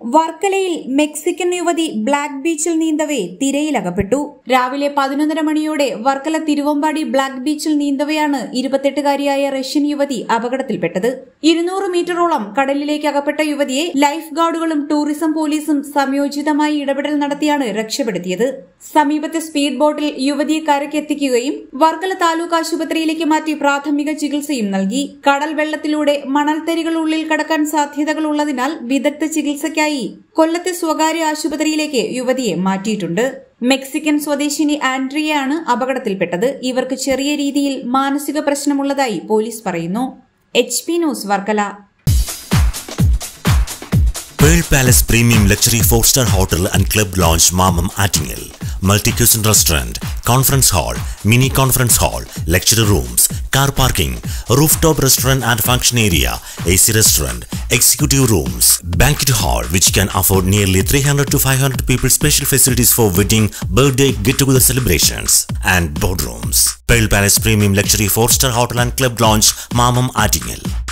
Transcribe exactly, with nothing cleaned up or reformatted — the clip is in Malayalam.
വർക്കലയിൽ മെക്സിക്കൻ യുവതി ബ്ലാക്ക് ബീച്ചിൽ നീന്തവേ തിരയിലകപ്പെട്ടു. രാവിലെ പതിനൊന്നര മണിയോടെ വർക്കല തിരുവമ്പാടി ബ്ലാക്ക് ബീച്ചിൽ നീന്തവെയാണ് ഇരുപത്തെട്ടുകാരിയായ റഷ്യൻ യുവതി അപകടത്തിൽപ്പെട്ടത്. ഇരുന്നൂറ് മീറ്ററോളം കടലിലേക്ക് അകപ്പെട്ട യുവതിയെ ലൈഫ് ഗാർഡുകളും ടൂറിസം പോലീസും സംയോജിതമായി ഇടപെടൽ നടത്തിയാണ് രക്ഷപ്പെടുത്തിയത്. സമീപത്തെ സ്പീഡ് ബോട്ടിൽ യുവതിയെ കരക്കെത്തിക്കുകയും വർക്കല താലൂക്ക് ആശുപത്രിയിലേക്ക് മാറ്റി പ്രാഥമിക ചികിത്സയും നൽകി. കടൽ വെള്ളത്തിലൂടെ മണൽത്തരികൾ ഉള്ളിൽ കടക്കാൻ സാധ്യതകളുള്ളതിനാൽ വിദഗ്ധ ചികിത്സയ്ക്കായി കൊല്ലത്തെ സ്വകാര്യ ആശുപത്രിയിലേക്ക് യുവതിയെ മാറ്റിയിട്ടുണ്ട്. മെക്സിക്കൻ സ്വദേശിനി ആൻഡ്രിയയാണ് അപകടത്തിൽപ്പെട്ടത്. ഇവർക്ക് ചെറിയ രീതിയിൽ മാനസിക പ്രശ്നമുള്ളതായി പോലീസ് പറയുന്നു. H P news Varkala. Pearl Palace Premium Luxury four star Hotel and Club Lounge Mamam Attingel. Multi-cuisine restaurant, conference hall, mini conference hall, lecture rooms, car parking, rooftop restaurant and function area, A C restaurant, executive rooms, banquet hall which can afford nearly three hundred to five hundred people, special facilities for wedding, birthday, get-together celebrations and boardrooms. Pearl Palace Premium Luxury four star Hotel and Club Lounge Mamam Attingel.